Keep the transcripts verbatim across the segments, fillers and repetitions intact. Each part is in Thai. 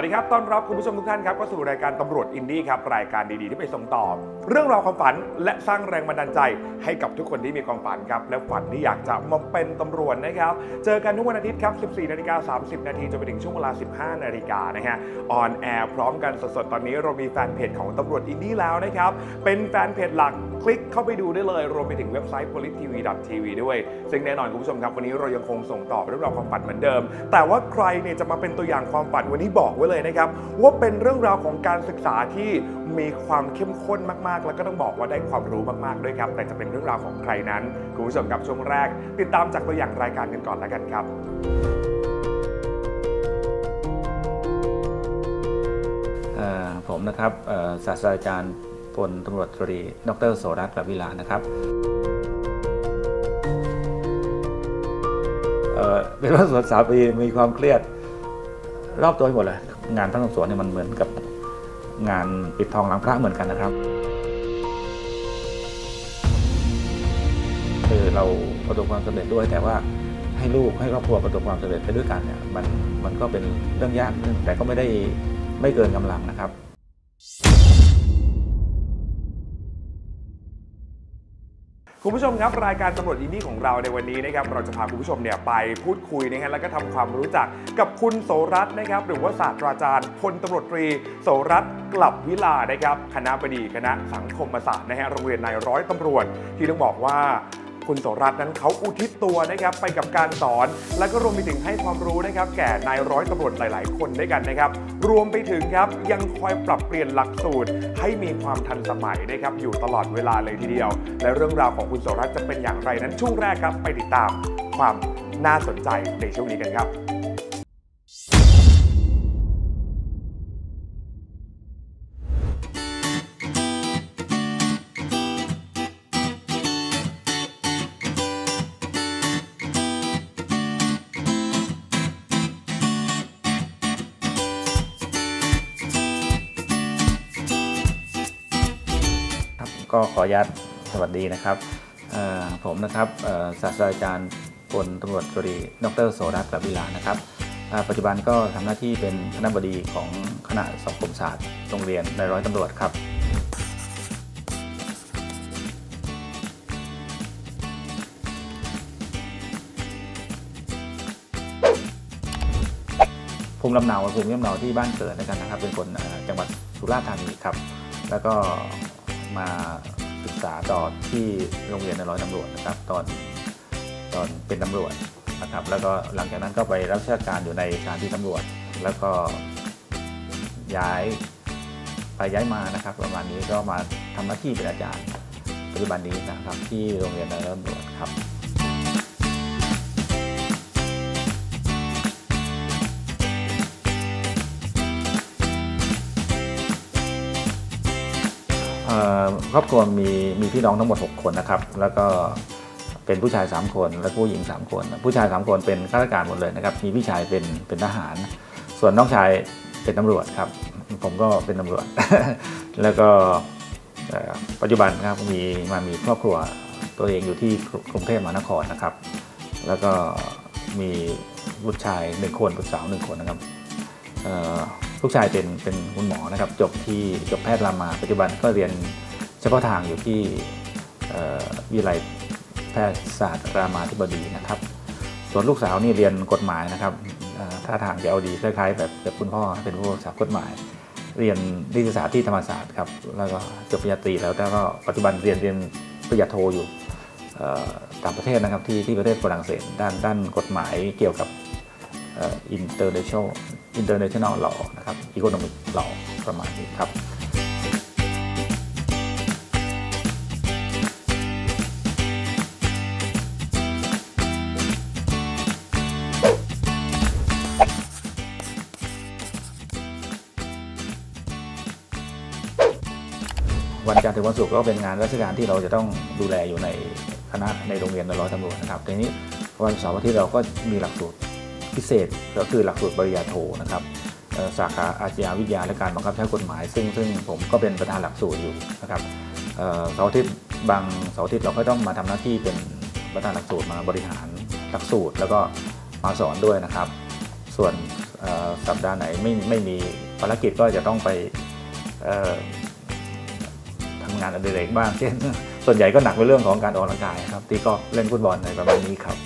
วัสดีครับต้อนรับคุณผู้ชมทุกท่านครับเข้าสู่รายการตำรวจอินดี้ครับรายการดีๆที่ไปส่งต่อเรื่องราวความฝันและสร้างแรงบันดาลใจให้กับทุกคนที่มีความฝันครับและฝันที่อยากจะมาเป็นตำรวจนะครับเจอกันทุกวันอาทิตย์ครับ สิบสี่นาฬิกาสามสิบนาทีจนไปถึงช่วงเวลา สิบห้านาฬิกานะฮะออนแอร์พร้อมกันสดๆตอนนี้เรามีแฟนเพจของตำรวจอินดี้แล้วนะครับเป็นแฟนเพจหลักคลิกเข้าไปดูได้เลยรวมไปถึงเว็บไซต์ โพลิสทีวี ดอท ที วี ด้วยซึ่งแน่นอนคุณผู้ชมครับวันนี้เรายังคงส่งต่อเรื่องราวความฝันเหมือนเดิมแต่ว่าใครเนี่ยจะมาเป็นตัวอย่างความฝันวันนี้บอกไว้เลยนะครับว่าเป็นเรื่องราวของการศึกษาที่มีความเข้มข้นมากๆแล้วก็ต้องบอกว่าได้ความรู้มากๆด้วยครับแต่จะเป็นเรื่องราวของใครนั้นคุณผู้ชมครับช่วงแรกติดตามจากตัวอย่างรายการกันก่อนแล้วกันครับผมนะครับศาสตราจารย์พลตำรวจตรีดร.โสรัตน์ กลับวิลานะครับเป็นว่าสวนสามปีมีความเครียดรอบตัวหมดเลยงานพนักงานสวนเนี่ยมันเหมือนกับงานปิดทองหลังพระเหมือนกันนะครับคือเราประสบความสำเร็จด้วยแต่ว่าให้ลูกให้ครอบครัวประสบความสำเร็จไปด้วยกันเนี่ยมันมันก็เป็นเรื่องยากแต่ก็ไม่ได้ไม่เกินกำลังนะครับคุณผู้ชมครับรายการตำรวจอินดี้ของเราในวันนี้นะครับเราจะพาคุณผู้ชมเนี่ยไปพูดคุยนะฮะแล้วก็ทำความรู้จักกับคุณโสรัตน์นะครับหรือว่าศาสตราจารย์พลตำรวจตรีโสรัตน์ กลับวิลานะครับคณบดีคณะสังคมศาสตร์นะฮะโรงเรียนนายร้อยตำรวจที่ต้องบอกว่าคุณโสรัตน์นั้นเขาอุทิศตัวนะครับไปกับการสอนและก็รวมไปถึงให้ความรู้นะครับแก่นายร้อยตำรวจหลายๆคนด้วยกันนะครับรวมไปถึงครับยังคอยปรับเปลี่ยนหลักสูตรให้มีความทันสมัยนะครับอยู่ตลอดเวลาเลยทีเดียวและเรื่องราวของคุณโสรัตน์จะเป็นอย่างไรนั้นช่วงแรกครับไปติดตามความน่าสนใจในช่วงนี้กันครับก็ขออนุญาตสวัสดีนะครับผมนะครับศาสตราจารย์พลตำรวจตรีดร.โสรัตน์ กลับวิลานะครับปัจจุบันก็ทำหน้าที่เป็นคณบดีของคณะสังคมศาสตร์โรงเรียนนายร้อยตำรวจครับภูมิลำเนาภูมิลำเนาที่บ้านเกิดด้วยกันนะครับเป็นคนจังหวัดสุราษฎร์ธานีครับแล้วก็มาศึกษาต่อที่โรงเรียนในร้อยตำรวจนะครับตอนตอนเป็นตำรวจนะครับแล้วก็หลังจากนั้นก็ไปรับราชการอยู่ในสถานที่ตำรวจแล้วก็ย้ายไปย้ายมานะครับประมาณนี้ก็มาทำหน้าที่เป็นอาจารย์ปัจจุบันนี้นะครับที่โรงเรียนในร้อยตำรวจครับครอบครัวมีมีพี่น้องทั้งหมดหกคนนะครับแล้วก็เป็นผู้ชายสามคนและผู้หญิงสามคนผู้ชายสามคนเป็นข้าราชการหมดเลยนะครับมีพี่ชายเป็นเป็นทหารส่วนน้องชายเป็นตำรวจครับผมก็เป็นตำรวจ แล้วก็ปัจจุบันครับมีมามีครอบครัวตัวเองอยู่ที่กรุงเทพมหานครนะครับแล้วก็มีบุตรชายหนึ่งคนบุตรสาวหนึ่งคนนะครับลูกชายเป็นเป็นคุณหมอนะครับจบที่จบแพทย์รามาปัจจุบันก็เรียนเฉพาะทางอยู่ที่วิทยาลัยแพทยศาสตร์รามาธิบดีนะครับส่วนลูกสาวนี่เรียนกฎหมายนะครับท่าทางจะเอาดีคล้ายๆแบบแบบคุณพ่อเป็นผู้ศึกษากฎหมายเรียนนิติศาสตร์ที่ธรรมศาสตร์ครับแล้วก็จบปริญญาตรีแล้วแต่ก็ปัจจุบันเรียนเรียนปริญญาโทอยู่ต่างประเทศนะครับที่ที่ประเทศฝรั่งเศสด้านด้านกฎหมายเกี่ยวกับinternational international law นะครับ economic law ประมาณนี้ครับวันจันทร์ถึงวันศุกร์ก็เป็นงานราชการที่เราจะต้องดูแลอยู่ในคณะในโรงเรียนในร้อยตำรวจนะครับทีนี้วันเสาร์อาทิตย์เราก็มีหลักสูตรพิเศษก็คือหลักสูตรปริญญาโทนะครับสาขาอาชญาวิทยาและการบังคับใช้กฎหมายซึ่งซึ่งผมก็เป็นประธานหลักสูตรอยู่นะครับเสาร์อาทิตย์บางเสาร์อาทิตย์เราก็ต้องมาทำหน้าที่เป็นประธานหลักสูตรมาบริหารหลักสูตรแล้วก็มาสอนด้วยนะครับส่วนสัปดาห์ไหนไม่ไม่มีภารกิจก็จะต้องไปทำงานอดิเรกบ้างเช่นส่วนใหญ่ก็หนักในเรื่องของการออกกำลังกายครับที่ก็เล่นฟุตบอลในประมาณนี้ครับ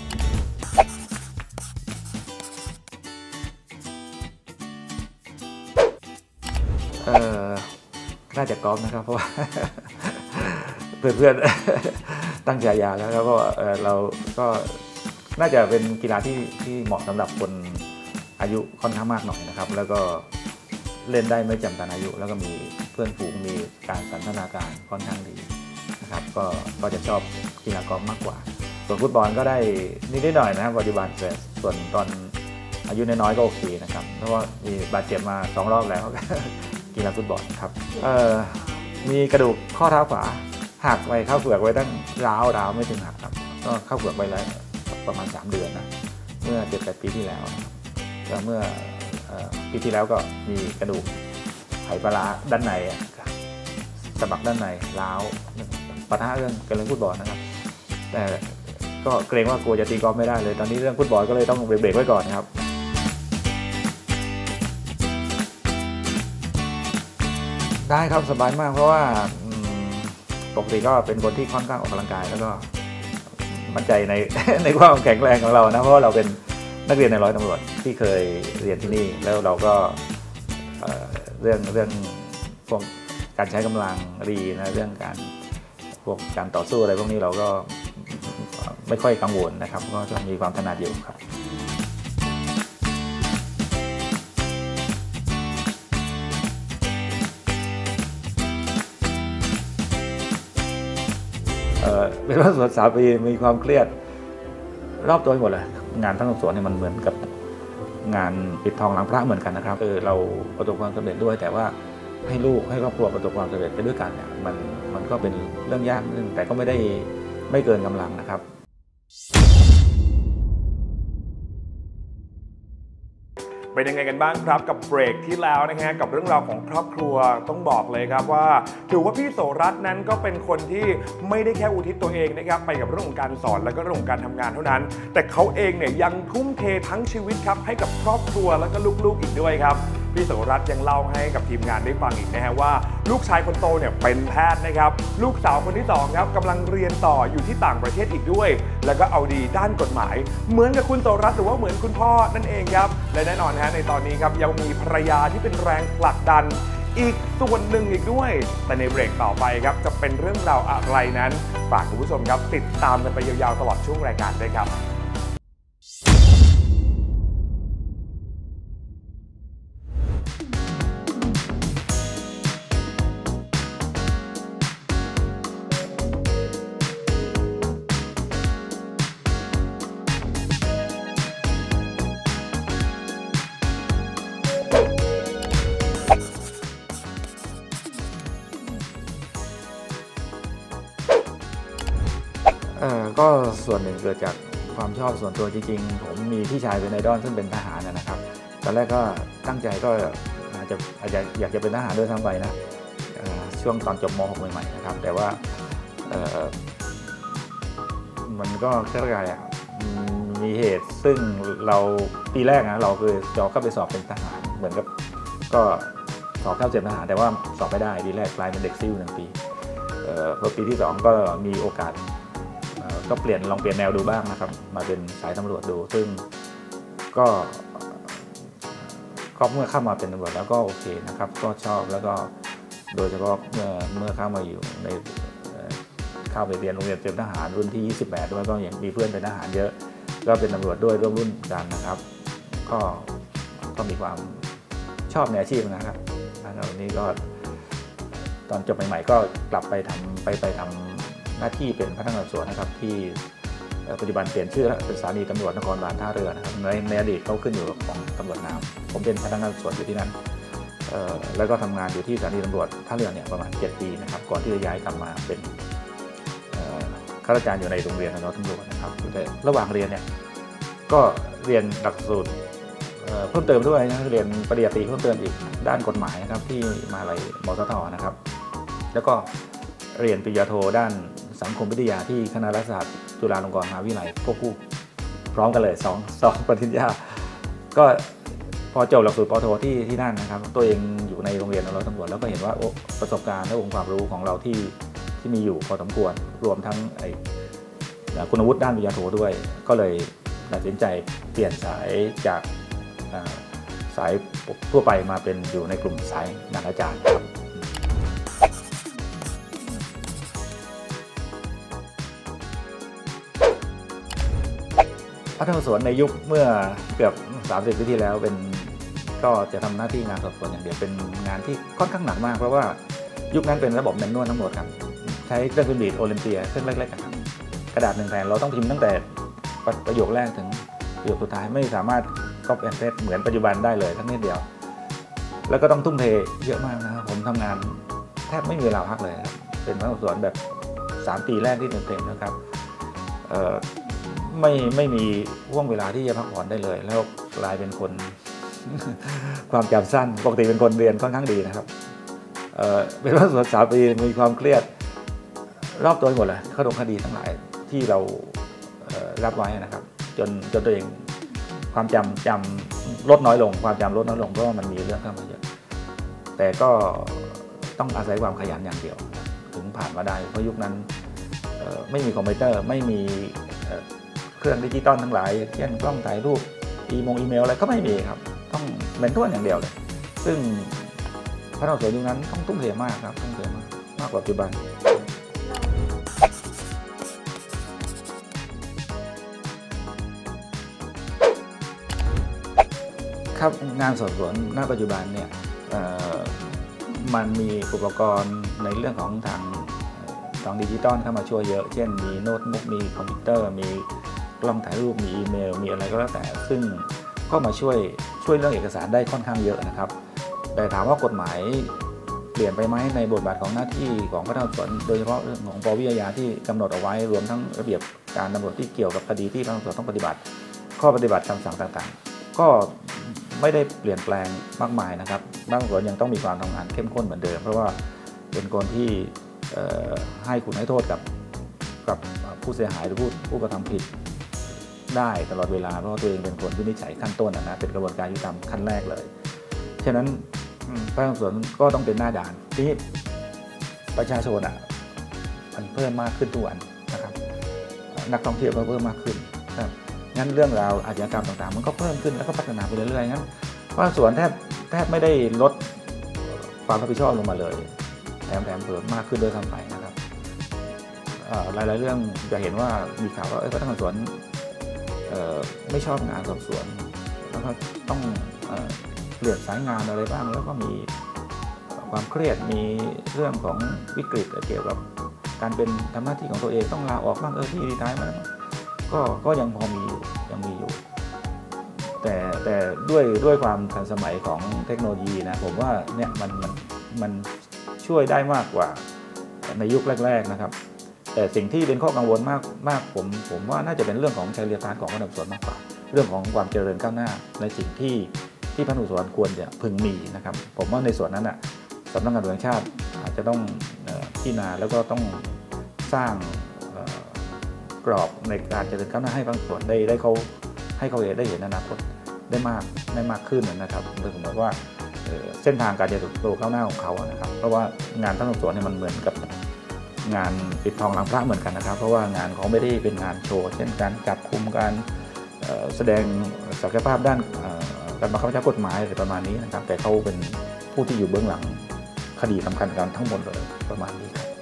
เออน่าจะกอล์ฟนะครับเพราะว่าเพื่อนๆตั้งฉายาแล้วแล้วก็เราก็น่าจะเป็นกีฬาที่ที่เหมาะสำหรับคนอายุค่อนข้างมากหน่อยนะครับแล้วก็เล่นได้ไม่จำกัดอายุแล้วก็มีเพื่อนฝูงมีการสันทนาการค่อนข้างดีนะครับก็ก็จะชอบกีฬากอล์ฟมากกว่าส่วนฟุตบอลก็ได้นิดๆหน่อยนะครับปัจจุบันแต่ส่วนตอนอายุน้อยๆก็โอเคนะครับเพราะว่ามีบาดเจ็บมาสองรอบแล้วกีฬาฟุตบอลครับเอ่อมีกระดูกข้อเท้าขวาหักไปเข้าเฝือกไว้ตั้งร้าวร้าวไม่ถึงหักครับก็เข้าเฝือกไปแล้วประมาณสามเดือนนะเมื่อเจ็ดแปดปีที่แล้วแล้วเมื่อปีที่แล้วก็มีกระดูกไขปลาร้าด้านในสะบักด้านในร้าวปะทะเรื่องการเล่นฟุตบอลนะครับแต่ก็เกรงว่ากลัวจะตีกอล์ฟไม่ได้เลยตอนนี้เรื่องฟุตบอลก็เลยต้องเบรกไว้ก่อนครับได้ครับสบายมากเพราะว่าปกติก็เป็นคนที่ค่อนข้างออกกำลังกายแล้วก็มั่นใจในในความแข็งแรงของเรานะเพราะว่าเราเป็นนักเรียนในร้อยตำรวจที่เคยเรียนที่นี่แล้วเราก็เรื่องเรื่องพวกการใช้กำลังดีนะเรื่องการพวกการต่อสู้อะไรพวกนี้เราก็ไม่ค่อยกังวลนะครับก็จะมีความถนัดอยู่ครับเป็นว่าสวนสามปีมีความเครียดรอบตัวหมดเลยงานทั้งสวนเนี่ยมันเหมือนกับงานปิดทองหลังพระเหมือนกันนะครับคือเราประสบความสำเร็จด้วยแต่ว่าให้ลูกให้ครอบครัวประสบความสำเร็จไปด้วยกันเนี่ยมันมันก็เป็นเรื่องยากนึงแต่ก็ไม่ได้ไม่เกินกำลังนะครับเป็นยังไงกันบ้างครับกับเบรกที่แล้วนะฮะกับเรื่องราวของครอบครัวต้องบอกเลยครับว่าถือว่าพี่โสรัตน์นั้นก็เป็นคนที่ไม่ได้แค่อุทิศตัวเองนะครับไปกับเรื่องของการสอนและก็เรื่องของการทำงานเท่านั้นแต่เขาเองเนี่ยยังทุ่มเททั้งชีวิตครับให้กับครอบครัวแล้วก็ลูกๆอีกด้วยครับพี่โสรัตน์ยังเล่าให้กับทีมงานได้ฟังอีกนะฮะว่าลูกชายคนโตเนี่ยเป็นแพทย์นะครับลูกสาวคนที่สองครับกำลังเรียนต่ออยู่ที่ต่างประเทศอีกด้วยแล้วก็เอาดีด้านกฎหมายเหมือนกับคุณโสรัตน์หรือว่าเหมือนคุณพ่อนั่นเองครับและแน่นอนฮะในตอนนี้ครับยังมีภรรยาที่เป็นแรงผลักดันอีกส่วนหนึ่งอีกด้วยแต่ในเบรกต่อไปครับจะเป็นเรื่องราวอะไรนั้นฝากคุณผู้ชมครับติดตามกันไปยาวๆตลอดช่วงรายการด้วยครับก็ส่วนหนึ่งเกิดจากความชอบส่วนตัวจริงๆผมมีพี่ชายเป็นไอดอลซึ่งเป็นทหารนะครับตอนแรกก็ตั้งใจก็อาจจะอาจจะอยากจะเป็นทหารด้วยทั้งใบนะช่วงตอนจบม หก ใหม่ๆนะครับแต่ว่ามันก็แค่ไรอ่ะมีเหตุซึ่งเราปีแรกนะเราคือจอเข้าไปสอบเป็นทหารเหมือนกับก็สอบเข้าเสร็จทหารแต่ว่าสอบไม่ได้ปีแรกกลายเป็นเด็กซิ่วหนึ่งปีพอปีที่สองก็มีโอกาสก็เปลี่ยนลองเปลี่ยนแนวดูบ้างนะครับมาเป็นสายตำรวจดูซึ่งก็ก็เมื่อเข้ามาเป็นตำรวจแล้วก็โอเคนะครับก็ชอบแล้วก็โดยเฉพาะเมื่อเมื่อเข้ามาอยู่ในเข้าไปเรียนโรงเรียนเตรียมทหารรุ่นที่ยี่สิบแปดด้วยก็ยังมีเพื่อนเป็นทหารเยอะก็เป็นตำรวจด้วยร่วมรุ่นกันนะครับก็ก็มีความชอบในอาชีพนะครับแล้วนี้ก็ตอนจบใหม่ๆก็กลับไปทำไปไปทำหน้าที่เป็นพนักงานสอบสวนนะครับที่ปัจจุบันเปลี่ยนชื่อเป็นสถานีตำรวจนครบาลท่าเรือนะครับในในอดีตเขาขึ้นอยู่ของตำรวจน้ำผมเป็นพนักงานสอบสวนอยู่ที่นั้นแล้วก็ทำงานอยู่ที่สถานีตำรวจท่าเรือเนี่ยประมาณเจ็ดปีนะครับก่อนที่จะย้ายกลับมาเป็นข้าราชการอยู่ในโรงเรียนนตำรวจนะครับแต่ระหว่างเรียนเนี่ยก็เรียนหลักสูตรเพิ่มเติมด้วยนะเรียนปริญญาตรีเพิ่มเติมอีกด้านกฎหมายนะครับที่มหาวิทยาลัยมสทนะครับแล้วก็เรียนปริญญาโทด้านสังคมวิทยาที่คณะรัฐศาสตร์จุฬาลงกรณ์มหาวิทยาลัยควบคู่พร้อมกันเลยสองสองปริญญาก็พอจบหลักสูตรปโทที่ที่นั่นนะครับตัวเองอยู่ในโรงเรียนร้อยตำรวจแล้วก็เห็นว่าประสบการณ์และองค์ความรู้ของเราที่ที่มีอยู่พอสมควรรวมทั้งไอ้คุณวุฒิด้านปริญญาโทด้วยก็เลยตัดสินใจเปลี่ยนสายจากสายทั่วไปมาเป็นอยู่ในกลุ่มสายงานอาจารย์ครับพนักงานสอบสวนในยุคเมื่อเกือบสามสิบปีที่แล้วเป็นก็จะทำหน้าที่งานสอบสวนอย่างเดียวเป็นงานที่ค่อนข้างหนักมากเพราะว่ายุคนั้นเป็นระบบแมนนวลทั้งหมดครับใช้เครื่องพิมพ์ดีดโอลิมเปียเครื่องเล็กๆครับกระดาษหนึ่งแผ่นเราต้องพิมพ์ตั้งแต่ประโยคแรกถึงประโยคสุดท้ายไม่สามารถก๊อปแอนด์เพสเหมือนปัจจุบันได้เลยทั้งนิดเดียวแล้วก็ต้องทุ่มเทเยอะมากนะครับผมทำงานแทบไม่มีเวลาพักเลยครับเป็นพนักงานสอบสวนแบบสามปีแรกที่เต็มๆนะครับไม่ไม่มีห่วงเวลาที่จะพักผ่อนได้เลยแล้วกลายเป็นคน ความจำสั้นปกติเป็นคนเรียนค่อนข้างดีนะครับเอ่อเป็นว่าสวนสามปีมีความเครียดรอบตัวหมดเลยคดีคดีทั้งหลายที่เราเอ่อรับไว้นะครับจนจนตัวเองความจำจำลดน้อยลงความจำลดน้อยลงเพราะว่ามันมีเรื่องเข้ามาเยอะแต่ก็ต้องอาศัยความขยันอย่างเดียวถึงผ่านมาได้เพราะยุคนั้นไม่มีคอมพิวเตอร์ไม่มีเครื่องดิจิตอลทั้งหลายเช่นกล้องถ่ายรูปอีมงอีเมลอะไรก็ไม่มีครับต้องเหมือนทุกอย่างเดียวเลยซึ่งพนักงานสอบสวนยุคนั้นต้องทุ่มเทมากครับทุ่มเทมากมากกว่าปัจจุบันครับงานสอบสวนณปัจจุบันเนี่ยมันมีอุปกรณ์ในเรื่องของทางทางดิจิตอลเข้ามาช่วยเยอะเช่นมีโน้ตบุ๊กมีคอมพิวเตอร์มีกล้องถ่ายรูปมีอีเมลมีอะไรก็แล้วแต่ซึ่งก็มาช่วยช่วยเรื่องเอกสารได้ค่อนข้างเยอะนะครับแต่ถามว่ากฎหมายเปลี่ยนไปไหมในบทบาทของหน้าที่ของพนักงานสอบสวนโดยเฉพาะเรื่องของปวิอาญาที่กำหนดเอาไว้รวมทั้งระเบียบการดำเนินที่เกี่ยวกับคดีที่พนักงานสอบสวนต้องปฏิบัติข้อปฏิบัติคำสั่งต่างๆก็ไม่ได้เปลี่ยนแปลงมากมายนะครับพนักงานสอบสวนยังต้องมีความทำงานเข้มข้นเหมือนเดิมเพราะว่าเป็นคนที่ให้คุณให้โทษกับกับผู้เสียหายหรือผู้ผู้กระทำผิดได้ตลอดเวลาเพราะตัวเองเป็นคนวินิจฉัยขั้นต้นนะเป็นกระบวนการยุติธรรมขั้นแรกเลยฉะนั้นพนักงานสอบสวนก็ต้องเป็นหน้าด่านที่ประชาชนอ่ะมันเพิ่มมากขึ้นทุกวันนะครับนักท่องเที่ยวก็เพิ่มมากขึ้นครับงั้นเรื่องราวอาชญากรรมต่างๆมันก็เพิ่มขึ้นแล้วก็พัฒนาไปเรื่อยๆงั้นพนักงานสอบสวนแทบแทบไม่ได้ลดความรับผิดชอบลงมาเลยแถมแถมเพิ่มมากขึ้นด้วยซ้ำไปนะครับหลายๆเรื่องจะเห็นว่ามีข่าวว่าพนักงานสอบสวนไม่ชอบงานสอบสวนแล้วก็ต้องเปลี่ยนสายงานอะไรบ้างแล้วก็มีความเครียดมีเรื่องของวิกฤตเกี่ยวกับการเป็นทำหน้าที่ของตัวเองต้องลาออกบ้างเออที่รีไทร์มาก็ก็ยังพอมีอยู่ยังมีอยู่แต่แต่ด้วยด้วยความทันสมัยของเทคโนโลยีนะผมว่าเนี่ยมันมันมันช่วยได้มากกว่าในยุคแรกๆนะครับแต่สิ่งที่เป็นข้อกังวลมากมากผมผมว่าน่าจะเป็นเรื่องของ career path ของพนักงานสอบสวนมากกว่าเรื่องของความเจริญก้าวหน้าในสิ่งที่ที่พนักงานสอบสวนควรจะพึงมีนะครับผมว่าในส่วนนั้นอ่ะสำนักงานตำรวจแห่งชาติอาจจะต้องพิจารณาแล้วก็ต้องสร้างกรอบในการเจริญก้าวหน้าให้พนักงานสอบสวนได้ได้เขาให้เขาได้เห็นอนาคตได้มากได้มากขึ้นนะครับโดยสมมติว่าเส้นทางการเจริญโตก้าวหน้าของเขานะครับเพราะว่างานพนักงานสอบสวนเนี่ยมันเหมือนกับงานปิดทองหลังพระเหมือนกันนะครับเพราะว่างานเขาไม่ได้เป็นงานโชว์เช่นการจับคุมการแสดงศักยภาพด้านการบังคับใช้กฎหมายอะไรประมาณนี้นะครับแต่เขาเป็นผู้ที่อยู่เบื้องหลังคดีสำคัญกันทั้งหมดเลยประมาณนี้ครับ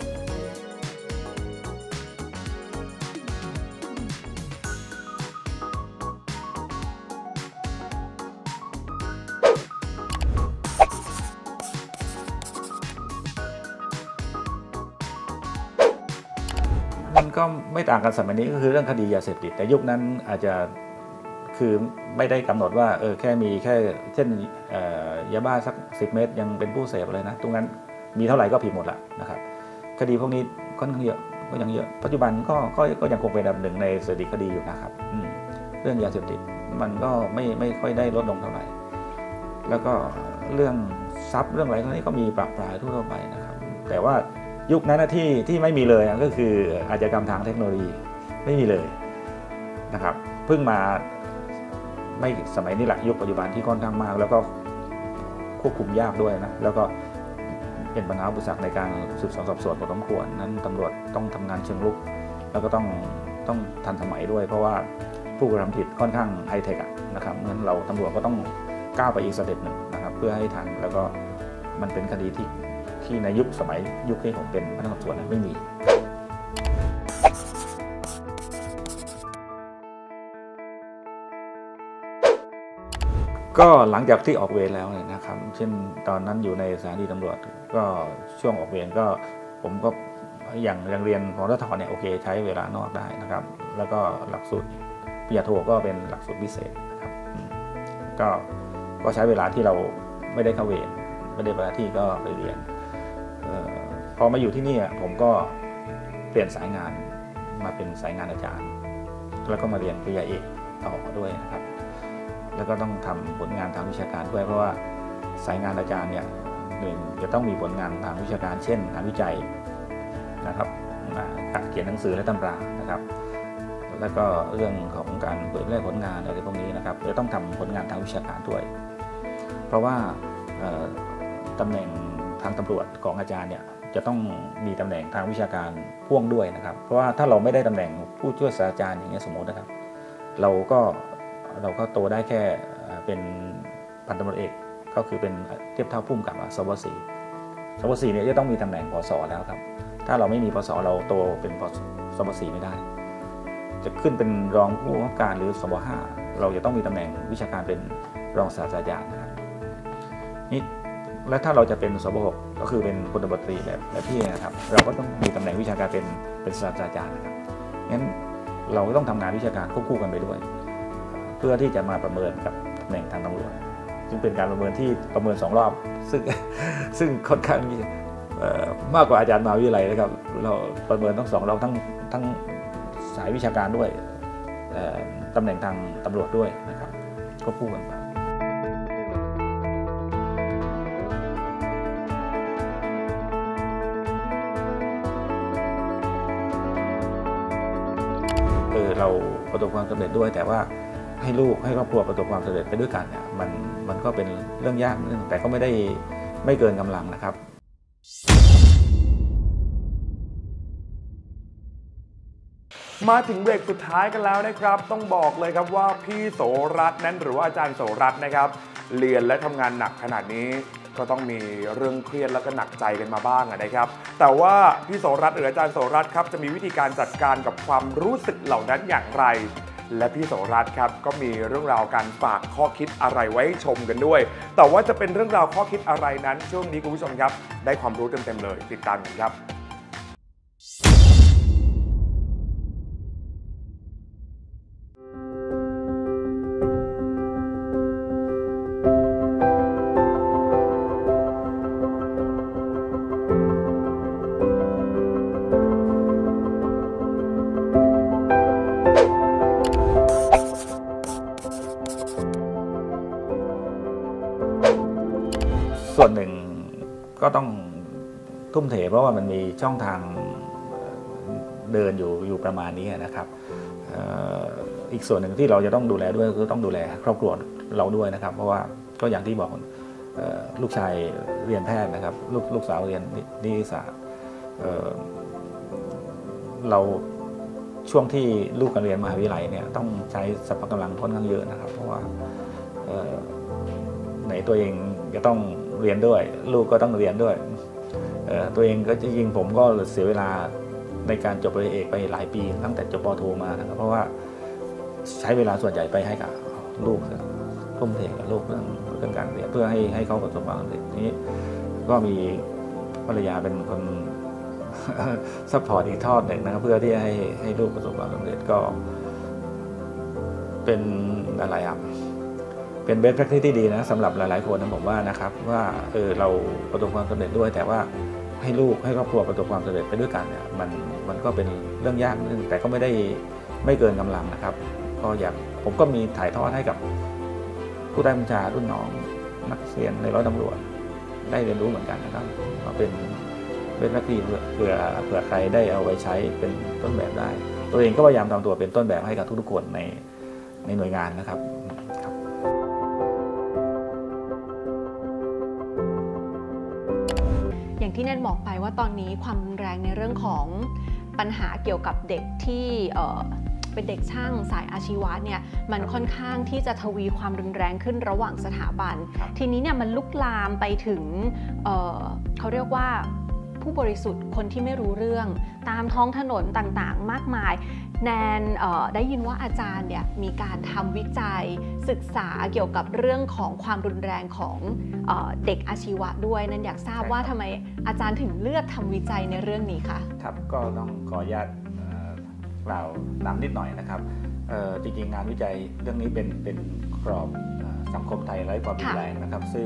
มันก็ไม่ต่างกันสมัยนี้ก็คือเรื่องคดียาเสพติดแต่ยุคนั้นอาจจะคือไม่ได้กำหนดว่าเออแค่มีแค่เช่นยาบ้าสักสิบเม็ดยังเป็นผู้เสพเลยนะตรงนั้นมีเท่าไหร่ก็ผิดหมดละนะครับคดีพวกนี้ค่อนข้างเยอะก็ยังเยอะปัจจุบันก็ก็ก็ยังคงเป็นอันดับหนึ่งในสถิติคดีอยู่นะครับเรื่องยาเสพติดมันก็ไม่ไม่ค่อยได้ลดลงเท่าไหร่แล้วก็เรื่องทรัพย์เรื่องอะไรพวกนี้ก็มีปรับปรายทั่วไปนะครับแต่ว่ายุคนั้นที่ที่ไม่มีเลยก็คืออาชญากรรมทางเทคโนโลยีไม่มีเลยนะครับเพิ่งมาไม่สมัยนี้แหละยุคปัจจุบันที่ค่อนข้างมากแล้วก็ควบคุมยากด้วยนะแล้วก็เป็นปัญหาอุปสรรคในการสืบสวนสอบสวนพอสมควรนั้นตำรวจต้องทำงานเชิงรุกแล้วก็ต้องต้องทันสมัยด้วยเพราะว่าผู้กระทำผิดค่อนข้างไฮเทคนะครับงั้นเราตำรวจก็ต้องก้าวไปอีกสเต็ปหนึ่งนะครับเพื่อให้ทันแล้วก็มันเป็นคดีที่ที่ในยุคสมัยยุคที่ผมเป็นพนักงานสอบสวนไม่มีก็หลังจากที่ออกเวรแล้วเนี่ยนะครับเช่นตอนนั้นอยู่ในสถานีตำรวจก็ช่วงออกเวรก็ผมก็อย่างเรียนพททเนี่ยโอเคใช้เวลานอกได้นะครับแล้วก็หลักสูตรปริญญาโทก็เป็นหลักสูตรพิเศษนะครับก็ก็ใช้เวลาที่เราไม่ได้เข้าเวรไม่ได้ไปที่ก็ไปเรียนพอมาอยู่ที่นี่ผมก็เปลี่ยนสายงานมาเป็นสายงานอาจารย์แล้วก็มาเรียนปริญญาเอกต่อด้วยนะครับแล้วก็ต้องทำผลงานทางวิชาการด้วยเพราะว่าสายงานอาจารย์เนี่ยหนึ่งจะต้องมีผลงานทางวิชาการเช่นงานวิจัยนะครับการเขียนหนังสือและตำรานะครับแล้วก็เรื่องของการเผยแพร่ผลงานอะไรพวกนี้นะครับจะต้องทำผลงานทางวิชาการด้วยเพราะว่าตำแหน่งทางตำรวจของอาจารย์เนี่ยจะต้องมีตำแหน่งทางวิชาการพ่วงด้วยนะครับเพราะว่าถ้าเราไม่ได้ตำแหน่งผู้ช่วยศาสตราจารย์อย่างเงี้ยสมมตินะครับเราก็เราก็โตได้แค่เป็นพันตำรวจเอกก็คือเป็นเทียบเท่าผู้กำกับสวสี่สวสี่เนี่ยจะต้องมีตำแหน่งผส.แล้วครับถ้าเราไม่มีผส.เราโตเป็นสวสี่ไม่ได้จะขึ้นเป็นรองผู้กำกับการหรือสวห้าเราจะต้องมีตำแหน่งวิชาการเป็นรองศาสตราจารย์นะครับนี่และถ้าเราจะเป็นสวหกก็คือเป็นพลตำรวจตรีแบบแบบพี่นะครับเราก็ต้องมีตำแหน่งวิชาการเป็นเป็นศาสตราจารย์นะครับงั้นเราก็ต้องทำงานวิชาการควบคู่กันไปด้วยเพื่อที่จะมาประเมินกับตำแหน่งทางตำรวจซึ่งเป็นการประเมินที่ประเมินสองรอบซึ่งซึ่งค่อนข้างมากกว่าอาจารย์มหาวิทยาลัยนะครับเราประเมินทั้งสองเราทั้งทั้งสายวิชาการด้วยตำแหน่งทางตำรวจด้วยนะครับควบคู่กันไปเออเราประสบความสำเร็จด้วยแต่ว่าให้ลูกให้ครอบครัวประสบความสำเร็จไปด้วยกันเนี่ยมันมันก็เป็นเรื่องยากนึงแต่ก็ไม่ได้ไม่เกินกำลังนะครับมาถึงเบรกสุดท้ายกันแล้วนะครับต้องบอกเลยครับว่าพี่โสรัตน์นั้นหรือว่าอาจารย์โสรัตน์นะครับเรียนและทำงานหนักขนาดนี้ก็ต้องมีเรื่องเครียดแล้วก็หนักใจกันมาบ้างนะครับแต่ว่าพี่โสรัตน์หรืออาจารย์โสรัตน์ครับจะมีวิธีการจัดการกับความรู้สึกเหล่านั้นอย่างไรและพี่โสรัตน์ครับก็มีเรื่องราวการฝากข้อคิดอะไรไว้ให้ชมกันด้วยแต่ว่าจะเป็นเรื่องราวข้อคิดอะไรนั้นช่วงนี้คุณผู้ชมครับได้ความรู้เต็มๆเลยติดตามกันครับส่วนหนึ่งก็ต้องทุ่มเทเพราะว่ามันมีช่องทางเดินอยู่อยู่ประมาณนี้นะครับอีกส่วนหนึ่งที่เราจะต้องดูแลด้วยคือต้องดูแลครอบครัวเราด้วยนะครับเพราะว่าก็อย่างที่บอกลูกชายเรียนแพทย์นะครับลูกลูกสาวเรียนนิติศาสตร์เราช่วงที่ลูกการเรียนมหาวิทยาลัยเนี่ยต้องใช้สรรพกำลังค่อนข้างเยอะนะครับเพราะว่าไหนตัวเองจะต้องเรียนด้วยลูกก็ต้องเรียนด้วยตัวเองก็จริงๆผมก็เสียเวลาในการจบปริญญาเอกไปหลายปีตั้งแต่จบป.โทมานะครับเพราะว่าใช้เวลาส่วนใหญ่ไปให้กับลูกทุ่มเทกับลูกเรื่องเรื่องการเรียนเพื่อให้ให้เขาประสบความสำเร็จนี้ก็มีภรรยาเป็นคนซัพพอร์ตอีกทอดหนึ่งนะครับเพื่อที่ให้ให้ลูกประสบความสำเร็จก็เป็นอะไรอ่ะเป็นเบสแพคทิสที่ดีนะสำหรับหลายๆคนนะผมว่านะครับว่าเออเราประสบความสำเร็จด้วยแต่ว่าให้ลูกให้ครอบครัวประสบความสำเร็จไปด้วยกันเนี่ยมันมันก็เป็นเรื่องยากนึงแต่ก็ไม่ได้ไม่เกินกำลังนะครับก็อยากผมก็มีถ่ายทอดให้กับผู้ได้บัญชารุ่นน้องนักเรียนในร้อยตำรวจได้เรียนรู้เหมือนกันนะครับมาเป็นเป็นนักเรียนเผื่อเผื่อใครได้เอาไปใช้เป็นต้นแบบได้ตัวเองก็พยายามทำตัวเป็นต้นแบบให้กับทุกๆคนในในหน่วยงานนะครับอย่างที่แนนบอกไปว่าตอนนี้ความรุนแรงในเรื่องของปัญหาเกี่ยวกับเด็กที่เอ่อเป็นเด็กช่างสายอาชีวะเนี่ยมันค่อนข้างที่จะทวีความรุนแรงขึ้นระหว่างสถาบันทีนี้เนี่ยมันลุกลามไปถึง เอ่อ เขาเรียกว่าผู้บริสุทธิ์คนที่ไม่รู้เรื่องตามท้องถนนต่างๆมากมายแนนได้ยินว่าอาจารย์เนี่ยมีการทำวิจัยศึกษาเกี่ยวกับเรื่องของความรุนแรงของเอ่อเด็กอาชีวะด้วยนั้นอยากทราบว่าทำไมอาจารย์ถึงเลือกทำวิจัยในเรื่องนี้คะครับก็ต้องขออนุญาตกล่าวนำนิดหน่อยนะครับจริงๆงานวิจัยเรื่องนี้เป็นเป็นกรอบสังคมไทยไร้ความรุนแรงนะครับซึ่ง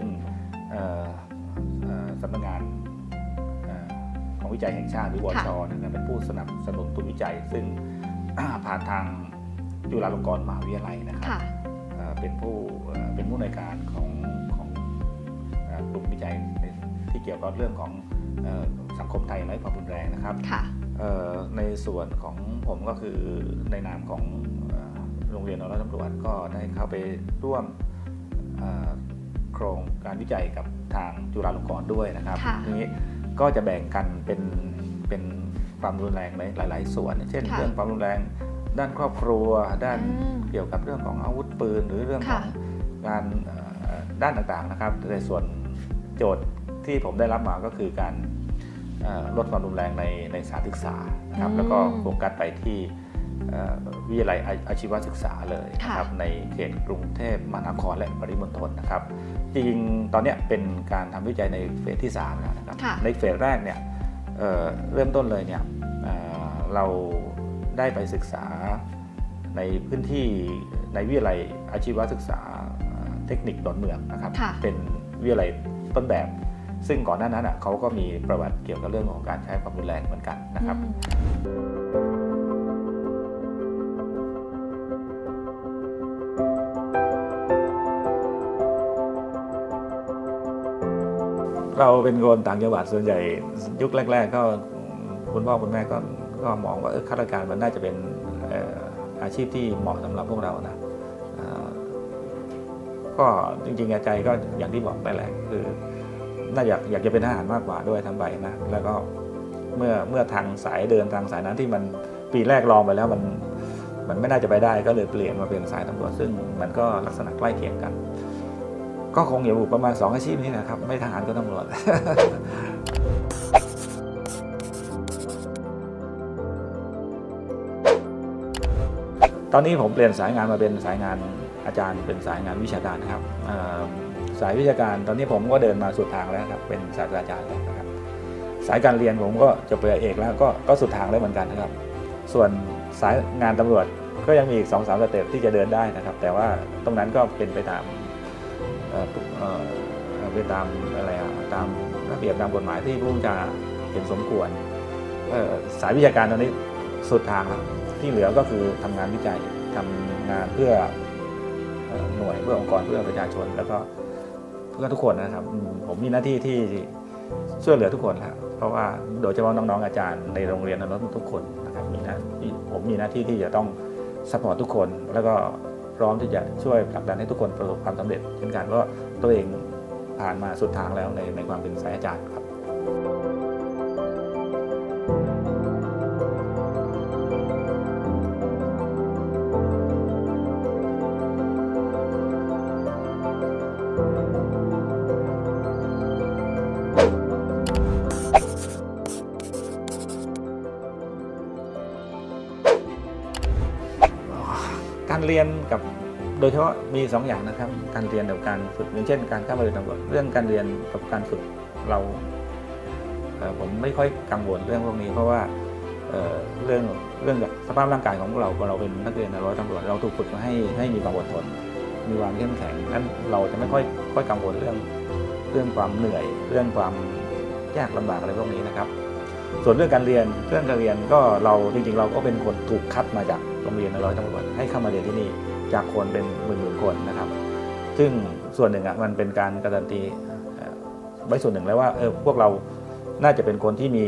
สำนักงานของวิจัยแห่งชาติหรือวช.นะครับเป็นผู้สนับสนุนทุนวิจัยซึ่งผ่านทางจุฬาลงกรณ์มหาวิทยาลัยนะครับเป็นผู้เป็นผู้ในการของของกลุ่มวิจัยที่เกี่ยวกับเรื่องของสังคมไทยไร้ความรุนแรงนะครับในส่วนของผมก็คือในนามของโรงเรียนนร้อยตำรวจก็ได้เข้าไปร่วมโครงการวิจัยกับทางจุฬาลงกรณ์ด้วยนะครับนี้ก็จะแบ่งกันเป็นเป็นความรุนแรงในหลายๆส่วนเช่นเรื่องความรุนแรงด้านครอบครัวด้านเกี่ยวกับเรื่องของอาวุธปืนหรือเรื่องของการด้านต่างๆนะครับในส่วนโจทย์ที่ผมได้รับมาก็คือการลดความรุนแรงในในสถานศึกษานะครับแล้วก็โฟกัสไปที่วิทยาลัยอาชีวศึกษาเลยนะครับในเขตกรุงเทพมหานครและปริมณฑลนะครับจริงตอนนี้เป็นการทำวิจัยในเฟสที่สามแล้วนะครับในเฟสแรกเนี่ย เ, เริ่มต้นเลยเนี่ย เ, เราได้ไปศึกษาในพื้นที่ในวิทยาลัยอาชีวศึกษาเทคนิคดอนเมืองนะครับเป็นวิทยาลัยต้นแบบซึ่งก่อนหน้านั้นเขาก็มีประวัติเกี่ยวกับเรื่องของการใช้ความรุนแรงเหมือนกันนะครับเราเป็นคนต่างจังหวัดส่วนใหญ่ยุคแรกๆก็คุณพ่อคุณแม่ก็ก็มองว่าข้าราชการมันน่าจะเป็นอาชีพที่เหมาะสำหรับพวกเรานะก็จริงๆใจก็อย่างที่บอกไปแหละคือน่าอยากอยากจะเป็นทหารมากกว่าด้วยทั้งใบนะแล้วก็เมื่อเมื่อทางสายเดินทางสายนั้นที่มันปีแรกลองไปแล้วมันมันไม่น่าจะไปได้ก็เลยเปลี่ยนมาเป็นสายตำรวจซึ่งมันก็ลักษณะใกล้เคียงกันก็คงอยู่ประมาณสองอาชีพนี้นะครับไม่ทหารก็ตำรวจ ตอนนี้ผมเปลี่ยนสายงานมาเป็นสายงานอาจารย์เป็นสายงานวิชาการนะครับสายวิชาการตอนนี้ผมก็เดินมาสุดทางแล้วครับเป็นศาสตราจารย์แล้วนะครับสายการเรียนผมก็จบปริญญาเอกแล้วก็ก็สุดทางแล้วเหมือนกันนะครับส่วนสายงานตำรวจก็ยังมีอีก สองถึงสาม สเต็ปที่จะเดินได้นะครับแต่ว่าตรงนั้นก็เป็นไปตามไปตามอะไรอะตามระเบียบตามกฎหมายที่ผู้จะเห็นสมควรสายวิชาการตอนนี้สุดทางแล้วที่เหลือก็คือทำงานวิจัยทำงานเพื่อหน่วยเพื่อองค์กรเพื่อประชาชนแล้วก็เพื่อทุกคนนะครับผมมีหน้าที่ที่ช่วยเหลือทุกคนครับเพราะว่าโดยเฉพาะน้องๆอาจารย์ในโรงเรียนนั้นทุกคนนะครับมีหน้าผมมีหน้าที่ที่จะต้องซัพพอร์ตทุกคนแล้วก็พร้อมที่จะช่วยผลักดันให้ทุกคนประสบความสำเร็จเช่นกันเพราะตัวเองผ่านมาสุดทางแล้วในในความเป็นสายอาจารย์ครับการเรียนกับโดยเฉพาะมีสองอย่างนะครับการเรียนกับการฝึกอย่างเช่นการเข้ามาเรียนตำรวจเรื่องการเรียนกับการฝึกเราผมไม่ค่อยกังวลเรื่องพวกนี้เพราะว่าเรื่องเรื่องสภาพร่างกายของพวกเราเราเป็นนักเรียนในร้อยตำรวจเราถูกฝึกมาให้ให้มีความอดทนมีความเข้มแข็งนั้นเราจะไม่ค่อยค่อยกังวลเรื่องเรื่องความเหนื่อยเรื่องความยากลำบากอะไรพวกนี้นะครับส่วนเรื่องการเรียนเรื่องการเรียนก็เราจริงๆเราก็เป็นคนถูกคัดมาจากโรงเรียนในร้อยตำรวจให้เข้ามาเรียนที่นี่จากคนเป็นหมื่นๆคนนะครับซึ่งส่วนหนึ่งอ่ะมันเป็นการการันตีไว้ส่วนหนึ่งแล้วว่าเออพวกเราน่าจะเป็นคนที่มี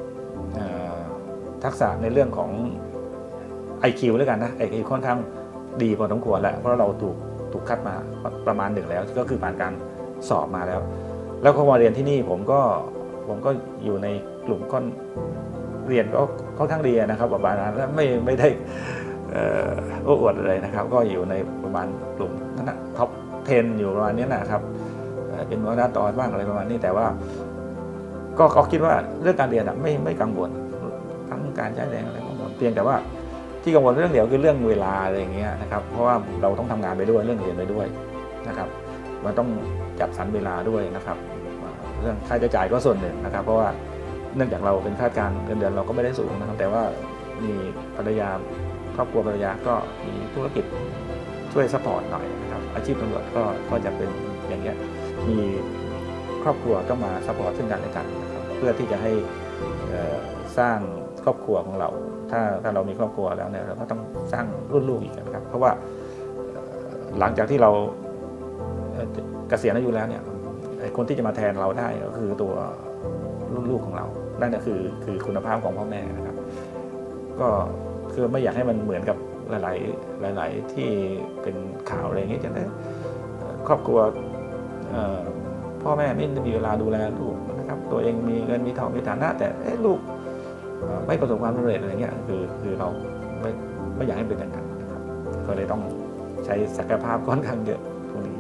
ทักษะในเรื่องของ ไอ คิว ด้วยกันนะ ไอ คิว ค่อนข้างดีพอสมควรแล้วเพราะเราถูกถูกคัดมาประมาณหนึ่งแล้วก็คือผ่านการสอบมาแล้วแล้วพอมาเรียนที่นี่ผมก็ผผมก็อยู่ในกลุ่มก้อนเรียนก็ค่อนข้างดีนะครับประมาณนั้นแล้วไม่ไม่ได้โอ้อวดเลยนะครับก็อยู่ในประมาณกลุ่มนั้นท็อปสิบอยู่ประมาณนี้นะครับเป็นวารณตอนบ้างอะไรประมาณนี้แต่ว่าก็เขาคิดว่าเรื่องการเรียนไม่ไม่กังวลทั้งการใช้แรงอะไรกังวลเพียงแต่ว่าที่กังวลเรื่องเดียวคือเรื่องเวลาอะไรอย่างเงี้ยนะครับเพราะว่าเราต้องทำงานไปด้วยเรื่องเรียนไปด้วยนะครับมันต้องจัดสรรเวลาด้วยนะครับเรื่องค่าใช้จ่ายก็ส่วนหนึ่งนะครับเพราะว่าเนื่องจากเราเป็นข้าราชการเงินเดือนเราก็ไม่ได้สูงนะครับแต่ว่ามีภรรยาครอบครัวภรรยาก็มีธุรกิจช่วยซัพพอร์ตหน่อยนะครับอาชีพตำรวจก็ก็จะเป็นอย่างเงี้ยมีครอบครัวก็มาซัพพอร์ตซึ่งกันและกันนะครับเพื่อที่จะให้สร้างครอบครัวของเราถ้าถ้าเรามีครอบครัวแล้วเนี่ยเราก็ต้องสร้างรุ่นลูกอีกนะครับเพราะว่าหลังจากที่เราเกษียณอายุแล้วเนี่ยคนที่จะมาแทนเราได้ก็คือตัวรุ่นลูกของเรานั่นก็คือคือคุณภาพของพ่อแม่นะครับก็คือไม่อยากให้มันเหมือนกับหลายๆหลายๆที่เป็นข่าวอะไรอย่างเงี้ยจะได้ครอบครัวพ่อแม่ไม่มีเวลาดูแลลูกนะครับตัวเองมีเงินมีทองมีฐานะแต่ลูกไม่ประสบความสำเร็จอะไรเงี้ยคือคือเราไม่ไม่อยากให้เป็นอย่างนั้นนะครับก็เลยต้องใช้ศักยภาพค่อนข้างเยอะตรงนี้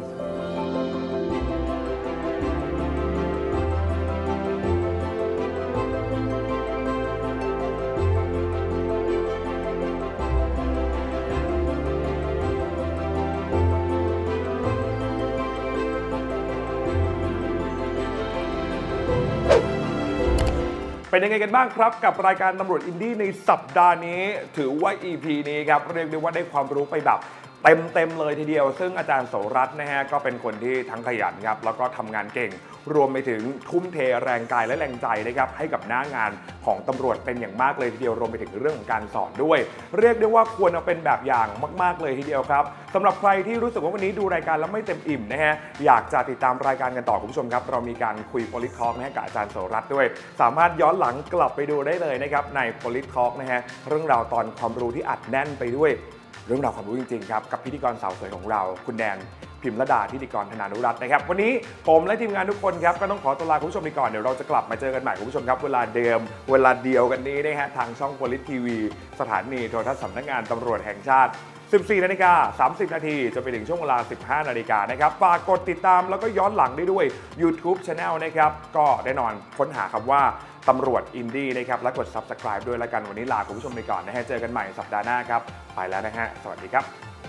เป็นยังไงกันบ้างครับกับรายการตำรวจอินดี้ในสัปดาห์นี้ถือว่า อี พี นี้ครับเรียกได้ว่าได้ความรู้ไปแบบเต็มเต็มเลยทีเดียวซึ่งอาจารย์โสรัตน์นะฮะก็เป็นคนที่ทั้งขยันครับแล้วก็ทำงานเก่งรวมไปถึงทุ่มเทแรงกายและแรงใจนะครับให้กับหน้างานของตำรวจเป็นอย่างมากเลยทีเดียวรวมไปถึงเรื่องของการสอนด้วยเรียกได้ว่าควรเอาเป็นแบบอย่างมากๆเลยทีเดียวครับสำหรับใครที่รู้สึกว่าวันนี้ดูรายการแล้วไม่เต็มอิ่มนะฮะอยากจะติดตามรายการกันต่อคุณผู้ชมครับเรามีการคุย Polit-Talk นะฮะกับอาจารย์โสรัตน์ด้วยสามารถย้อนหลังกลับไปดูได้เลยนะครับใน Polit-Talk นะฮะเรื่องราวตอนความรู้ที่อัดแน่นไปด้วยเรื่องราวความรู้จริงๆครับกับพิธีกรสาวสวยของเราคุณแดนพิมพ์ระดาพิธีกรธนานุรัตน์นะครับวันนี้ผมและทีมงานทุกคนครับก็ต้องขอตัวลาคุณผู้ชมไปก่อนเดี๋ยวเราจะกลับมาเจอกันใหม่คุณผู้ชมครับเวลาเดิมเวลาเดียวกันนี้นะฮะทางช่อง Polit ที วี สถานีโทรทัศน์สำนักงานตำรวจแห่งชาติสิบสี่นาฬิกาสามสิบนาทีจะไปถึงช่วงเวลาสิบห้านาฬิกานะครับฝากกดติดตามแล้วก็ย้อนหลังได้ด้วย YouTube Channel นะครับก็แน่นอนค้นหาคำว่าตำรวจอินดี้นะครับและกด Subscribe ด้วยแล้วกันวันนี้ลาคุณผู้ชมไปก่อนนะฮะเจอกันใหม่สัปดาห์หน้าครับไปแล้วนะฮะสวัสดีครับ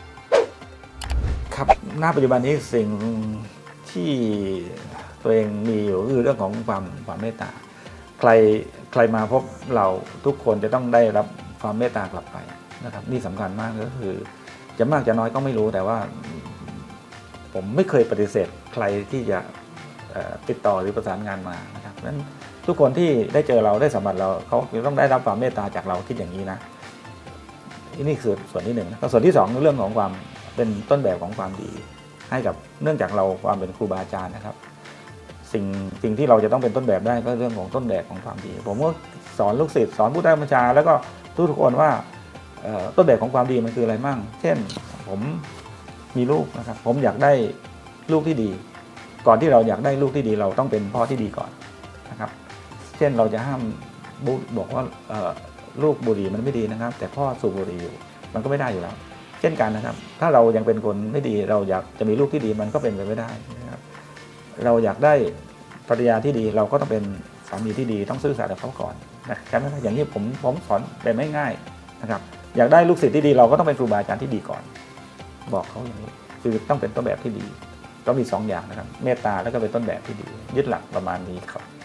ครับณปัจจุบันนี้สิ่งที่ตัวเองมีอยู่คือเรื่องของความความเมตตาใครใครมาพบเราทุกคนจะต้องได้รับความเมตตากลับไปนะครับนี่สำคัญมากก็คือจะมากจะน้อยก็ไม่รู้แต่ว่าผมไม่เคยปฏิเสธใครที่จะติดต่อหรือประสานงานมานะครับนั้นทุกคนที่ได้เจอเราได้สัมผัสเราเขาต้องได้รับความเมตตาจากเราคิดอย่างนี้นะนี่คือส่วนที่หนึ่งส่วนที่สองเรื่องของความเป็นต้นแบบของความดีให้กับเนื่องจากเราความเป็นครูบาอาจารย์นะครับสิ่งสิ่งที่เราจะต้องเป็นต้นแบบได้ก็เรื่องของต้นแบบของความดีผมก็สอนลูกศิษย์สอนผู้ใต้บัญชาแล้วก็ทุกทุกคนว่าต้นแบบของความดีมันคืออะไรมั่งเช่นผมมีลูกนะครับผมอยากได้ลูกที่ดีก่อนที่เราอยากได้ลูกที่ดีเราต้องเป็นพ่อที่ดีก่อนนะครับเช่นเราจะห้ามบอกว่าลูกบุหรี่มันไม่ดีนะครับแต่พ่อสูบบุหรี่อยู่มันก็ไม่ได้อยู่แล้วเช่นกันนะครับถ้าเรายังเป็นคนไม่ดีเราอยากจะมีลูกที่ดีมันก็เป็นไปไม่ได้นะครับเราอยากได้ภรรยาที่ดีเราก็ต้องเป็นสามีที่ดีต้องซื่อสัตย์กับเขาก่อนนะครับอย่างนี้ผมผมสอนเป็นไม่ง่ายนะครับอยากได้ลูกศิษย์ที่ดีเราก็ต้องเป็นครูบาอาจารย์ที่ดีก่อนบอกเขาอย่างนี้คือต้องเป็นต้นแบบที่ดีต้องมีสองอย่างนะครับเมตตาแล้วก็เป็นต้นแบบที่ดียึดหลักประมาณนี้ครับ